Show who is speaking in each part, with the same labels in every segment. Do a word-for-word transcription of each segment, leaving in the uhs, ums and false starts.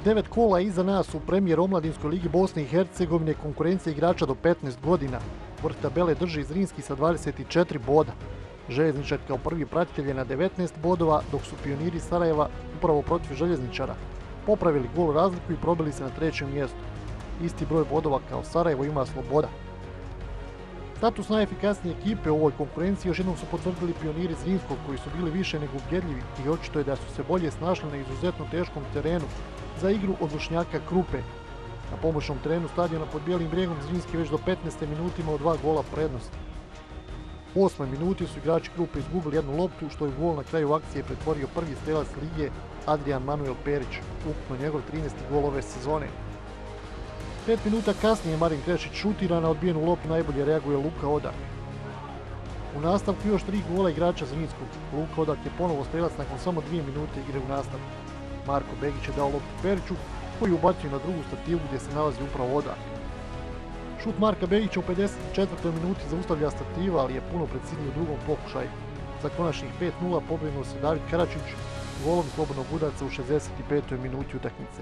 Speaker 1: Devet kola iza nas u premijer omladinskoj ligi Bosne i Hercegovine konkurencija igrača do petnaest godina. Vrh tabele drži Zrinski sa dvadeset četiri boda. Željezničar kao prvi pratitelj je na devetnaest bodova, dok su pioniri Sarajeva upravo protiv Željezničara popravili gol razliku i probili se na trećem mjestu. Isti broj bodova kao Sarajevo ima Sloboda. Status najefikasnije ekipe u ovoj konkurenciji još jednom su potvrdili pioniri Zrinskog, koji su bili više nego ubjedljivi i očito je da su se bolje snašli na izuzetno teškom terenu za igru od Vršnjaka Krupe. Na pomoćnom terenu stadiona pod Bijelim brijegom Zrinski već do petnaeste minuti imao dva gola prednosti. U osmoj minuti su igrači Krupe izgubili jednu loptu, što je u gol na kraju akcije pretvorio prvi strelac lige Adrian Manuel Perić, ukupno njegov trinaesti gol ove sezone. Pet minuta kasnije Marin Krešić šutira, na odbijenu loptu najbolje reaguje Luka Odak. U nastavku još tri gola igrača Zrinskog. Luka Odak je ponovo strelac nakon samo dvije minute igre u nastavku. Marko Begić je dao loptu Periću, koji ubacio na drugu stativu gdje se nalazi upravo Odak. Šut Marka Begića u pedeset četvrtoj minuti zaustavlja stativa, ali je puno precizniji u drugom pokušaju. Za konačnih pet nula pobrinuo se David Karačić golom slobodnog udarca u šezdeset petoj minuti utakmice.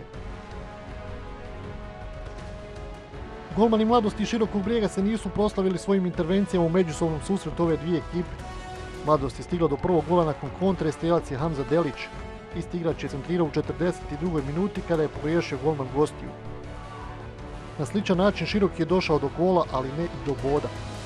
Speaker 1: Golmani Mladosti i Širokog brijega se nisu proslavili svojim intervencijama u međusobnom susretu ove dvije ekipe. Mladost je stigla do prvog gola nakon kontre, strelac je Hamza Delić. Isti igrač je centrirao u četrdeset drugoj minuti kada je pogriješio golman gostiju. Na sličan način Široki je došao do gola, ali ne i do boda.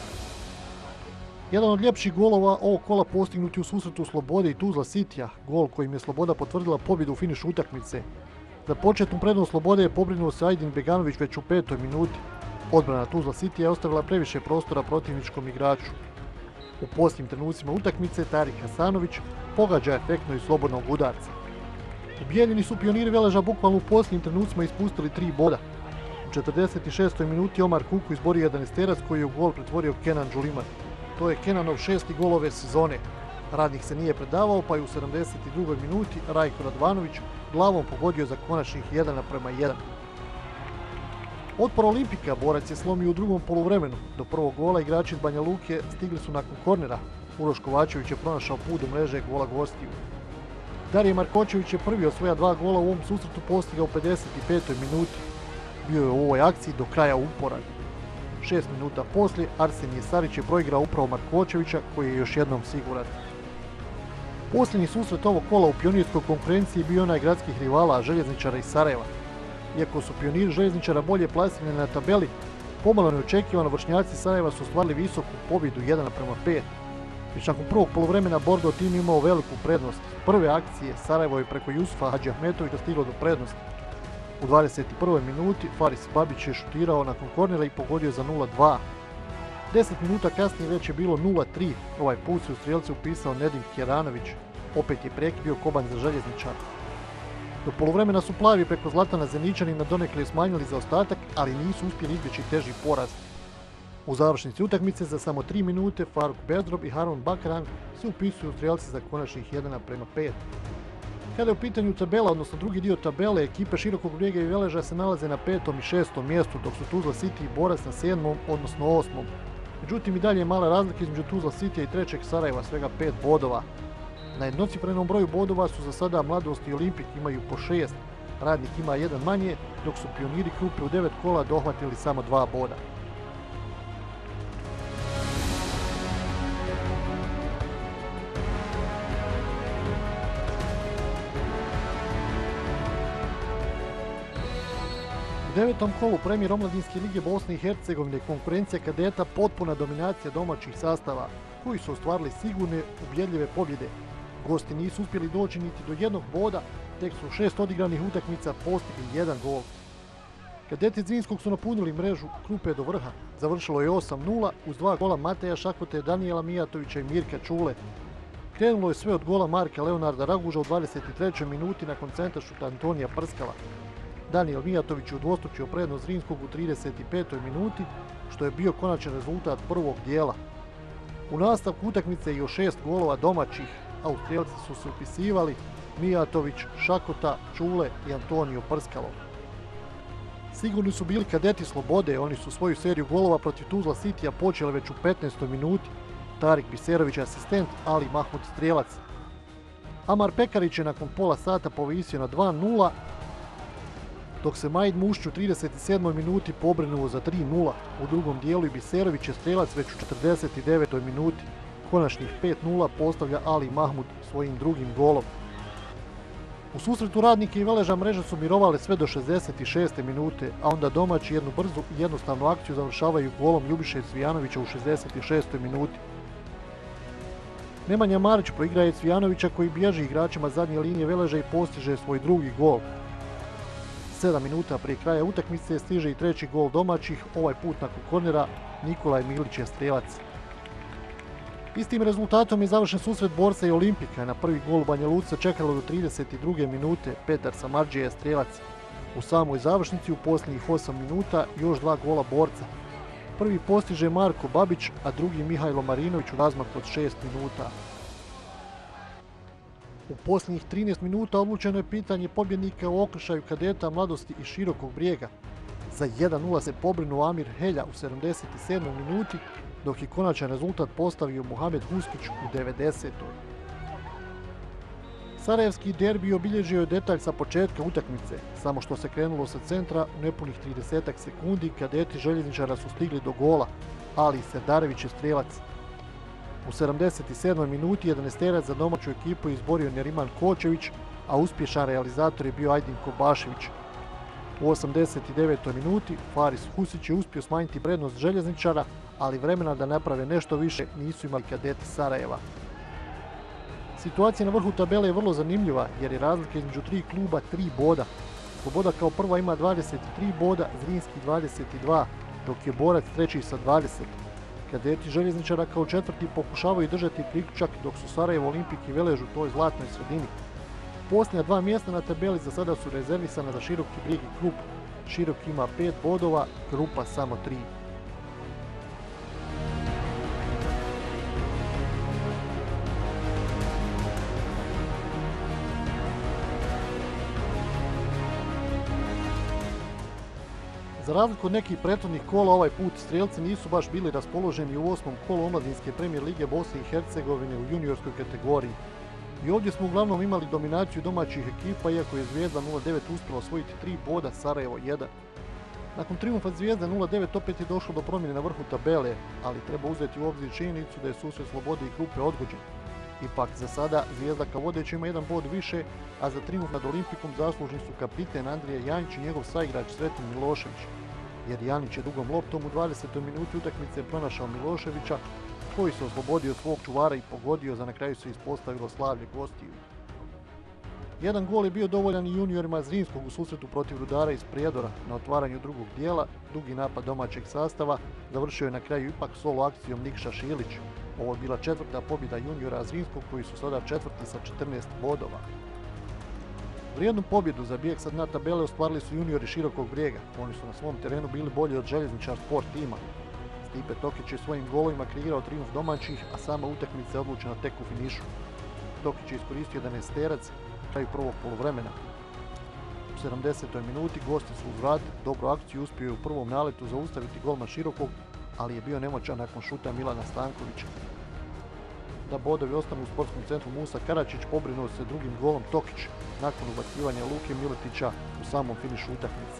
Speaker 1: Jedan od ljepših golova ovog kola postignut je u susretu Slobode i Tuzla Cityja, gol kojim je Sloboda potvrdila pobjedu u finišu utakmice. Za početnu prednost Slobode je pobrinuo se Ajdin Beganović već u petoj minuti. Odbrana Tuzla Cityja je ostavila previše prostora protivničkom igraču. U posljednjim trenucima utakmice Tarik Hasanović pogađa efektno iz slobodnog udarca. Ubijeljeni su pioniri Veleža bukvalno u posljednjim trenucima ispustili tri boda. U četrdeset šestoj minuti Omar Kuku izborio jedanesterac koji je u gol pretvorio Kenan Đuliman. To je Kenanov šesti gol ove sezone. Radnik se nije predavao, pa je u sedamdeset drugoj minuti Rajko Radvanović glavom pogodio za konačnih jedan naprema jedan. Otpor Olimpika borac je slomio u drugom poluvremenu. Do prvog gola igrači iz Banja Luke stigli su nakon kornera. Uroš Kovačević je pronašao put do mreže gola gostiju. Darije Markočević je prvi od svoja dva gola u ovom susretu postigao u pedeset petoj minuti. Bio je u ovoj akciji do kraja uporan. Šest minuta poslije Arsenije Sarić je proigrao upravo Markočevića, koji je još jednom siguran. Posljednji susret ovog kola u pionirskoj konkurenciji bio onaj gradskih rivala Željezničara iz Sarajeva. Iako su pioniri Željezničara bolje plasirani na tabeli, pomalo neočekivano Vršnjaci Sarajeva su ostvarili visoku pobjedu jedan naprema pet. Već nakon prvog poluvremena Bordo tim imao veliku prednost. Prve akcije Sarajevo je preko Jusufa Hadžiahmetovića stiglo do prednosti. U dvadeset prvoj minuti Faris Babić je šutirao nakon kornera i pogodio za nula dva. deset minuta kasnije već je bilo nula tri. Ovaj put se u strijelci upisao Nedim Kjeranović. Opet je prekibio koban za Željezničara. Do poluvremena su plavi preko Zlatana Zeničanima donekle smanjili zaostatak, ali nisu uspjeli izbjeći teži poraz. U završnici utakmice za samo tri minute Faruk Bezdrob i Harun Bakaran se upisuju u strijelci za konačnih jedan naprema pet. Kada je u pitanju tabela, odnosno drugi dio tabele, ekipe Širokog brijega i Veleža se nalaze na petom i šestom mjestu, dok su Tuzla City i Borac na sedmom, odnosno osmom. Međutim, i dalje je mala razlika između Tuzla Cityja i trećeg Sarajeva, svega pet bodova. Na jednocifrenom broju bodova su za sada Mladost i Olimpik, imaju po šest. Radnik ima jedan manje, dok su pioniri Krupe u devet kola dohvatili samo dva boda. U devetom kolu premijer omladinske lige Bosne i Hercegovine konkurencija kadeta potpuna dominacija domaćih sastava, koji su ostvarili sigurne, ubjedljive pobjede. Gosti nisu uspjeli doći niti do jednog boda, tek su šest odigranih utakmica postigli jedan gol. Kadeti Zrinskog su napunili mrežu Krupe do vrha. Završilo je osam nula uz dva gola Mateja Šakote, Danijela Mijatovića i Mirka Čule. Krenulo je sve od gola Marka Leonarda Raguža u dvadeset trećoj minuti nakon centaršuta Antonija Prskala. Danijel Mijatović je udvostručio prednost Zrinskog u trideset petoj minuti, što je bio konačan rezultat prvog dijela. U nastavku utakmice i još šest golova domaćih, a u strijelci su se upisivali Mijatović, Šakota, Čule i Antonio Prskalo. Sigurni su bili kadeti Slobode, oni su svoju seriju golova protiv Tuzla Cityja počeli već u petnaestoj minuti. Tarik Biserović je asistent, ali Mahmud strijelac. Amar Pekarić je nakon pola sata povisio na dva nula, dok se Majd Mušć u trideset sedmoj minuti pobrinuo za tri nula. U drugom dijelu i Biserović je strelac već u četrdeset devetoj minuti. Konačnih pet nula postavlja Ali Mahmud svojim drugim golom. U susretu Radnika i Veleža mreže su mirovale sve do šezdeset šeste minute, a onda domaći jednu brzu i jednostavnu akciju završavaju golom Ljubiše Cvijanovića u šezdeset šestoj minuti. Nemanja Marić proigraje Cvijanovića koji bježi igračima zadnje linije Veleža i postiže svoj drugi gol. sedam minuta prije kraja utakmice stiže i treći gol domaćih, ovaj put nakon kornera Nikolaj Milić je strelac. Istim rezultatom je završen susret Borca i Olimpika. Na prvi gol u Banja Luci se čekalo do trideset druge minute. Petar Samardžija je strelac. U samoj završnici u posljednjih osam minuta još dva gola Borca. Prvi postiže Marko Babić, a drugi Mihajlo Marinović u razmaku od šest minuta. U posljednjih trinaest minuta odlučeno je pitanje pobjednika u okršaju kadeta Mladosti i Širokog Brijega. Za jedan nula se pobrinuo Amir Helja u sedamdeset sedmoj minuti, dok je konačan rezultat postavio Muhamed Huskić u devedesetoj Sarajevski derbi obilježio je detalj sa početka utakmice, samo što se krenulo sa centra u nepunih tridesetak sekundi kadeti željezničara su stigli do gola, Ali Serdarević je strelac. U sedamdeset sedmoj minuti jedanaesterac za domaću ekipu izborio Neriman Kočević, a uspješan realizator je bio Ajdin Kobašević. U osamdeset devetoj minuti Faris Husić je uspio smanjiti prednost željezničara, ali vremena da naprave nešto više nisu imali kadeti Sarajeva. Situacija na vrhu tabele je vrlo zanimljiva jer je razlika između tri kluba tri boda. Sloboda kao prva ima dvadeset tri boda, Zrinski dvadeset dva, dok je Borac treći sa dvadeset. Kadeti željezničara kao četvrti pokušavaju držati priključak, dok su Sarajevo, Olimpik i Velež u toj zlatnoj sredini. Posljednja dva mjesta na tabeli za sada su rezervisana za Široki Brijeg i Krup. Širok ima pet bodova, Krupa samo tri. Za razliku od nekih prethodnih kola, ovaj put strijelci nisu baš bili raspoloženi u osmom kolu omladinske premijer lige Bosne i Hercegovine u juniorskoj kategoriji. I ovdje smo uglavnom imali dominaciju domaćih ekipa, iako je Zvijezda nula devet uspjela osvojiti tri boda, Sarajevo jedan. Nakon trijumfa Zvijezde nula devet opet je došlo do promjene na vrhu tabele, ali treba uzeti u obzir činjenicu da je susret Slobode i Krupe odgođen. Ipak za sada Zvijezda kao vodeći ima jedan bod više, a za trijumf nad Olimpikom zaslužni su kapiten Andrija Janić i njegov saigrač Sretin Milošević. Jer Janić je dugom loptom u dvadesetoj minuti utakmice pronašao Miloševića, koji se oslobodio svog čuvara i pogodio, za na kraju se ispostavilo slavlje gostiju. Jedan gol je bio dovoljan i juniorima Zrinskog u susretu protiv Rudara iz Prijedora. Na otvaranju drugog dijela, dugi napad domaćeg sastava završio je na kraju ipak solo akcijom Nikša Šilić. Ovo je bila četvrta pobjeda juniora Zrinskog, koji su sada četvrti sa četrnaest bodova. Vrijednu pobjedu za bijeg sa dna tabele ostvarili su juniori Širokog Brijega. Oni su na svom terenu bili bolji od Željezničar Sport tima. Stipe Tokić je svojim golovima kreirao trijumf domaćih, a sama utakmica je odlučena tek u finišu. Tokić je iskoristio jedanaesterac na kraju prvog poluvremena. U sedamdesetoj minuti gosti su uzvratili dobru akciju i uspio je u prvom naletu zaustaviti golman Širokog, ali je bio nemoćan nakon šuta Milana Stankovića. Da bodovi ostanu u sportskom centru Musa Karačić pobrinuo se drugim golom Tokić nakon ubacivanja Luke Miletića u samom finišu utakmice.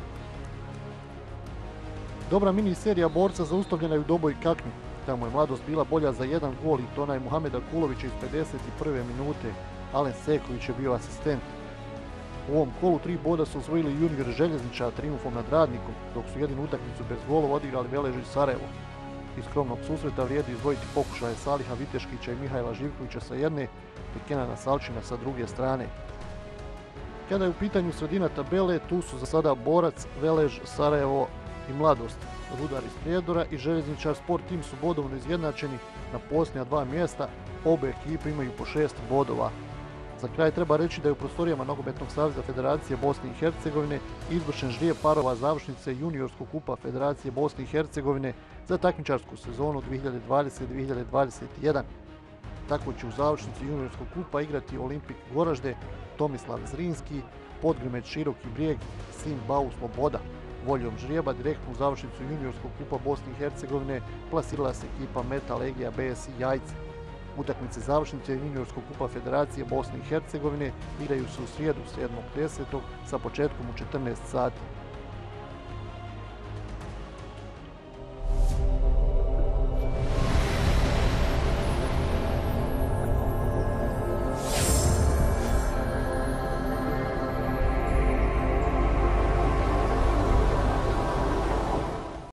Speaker 1: Dobra mini serija Borca zaustavljena je u Doboj Kaknju. Tamo je Mladost bila bolja za jedan gol i to onaj Muhameda Kulovića iz pedeset prve minute. Alen Seković je bio asistent. U ovom kolu tri boda su osvojili junior Željezničara trijumfom nad Radnikom, dok su jedinu utakmicu bez golova odigrali Velež i Sarajevo. Iz skromnog susreta vrijedi izdvojiti pokušaje Saliha Viteškića i Mihajla Živkovića sa jedne, te Kenana Salčina sa druge strane. Kada je u pitanju sredina tabele, tu su za sada Borac, Velež, Sarajevo i Mladost. Rudar iz Prijedora i Željezničar Sport tim su bodovno izjednačeni na posljednja dva mjesta, obe ekipe imaju po šest bodova. Za kraj treba reći da je u prostorijama Nogometnog saveza Federacije Bosne i Hercegovine izvršen žrijeb parova završnice juniorskog kupa Federacije Bosne i Hercegovine za takmičarsku sezonu dvije hiljade dvadeset dvije hiljade dvadeset jedan. Tako će u završnici juniorskog kupa igrati Olimpik Goražde, Tomislav Zrinski, Podgrimet Široki Brijeg, Sin Bau Sloboda. Voljom žrijeba direktno u završnicu juniorskog kupa Bosne i Hercegovine plasirala se ekipa Meta Legija B S I Jajce. Utakmice završnice Juniorskog kupa Federacije Bosne i Hercegovine igraju se u srijedu sedmog desetog sa početkom u četrnaest sati.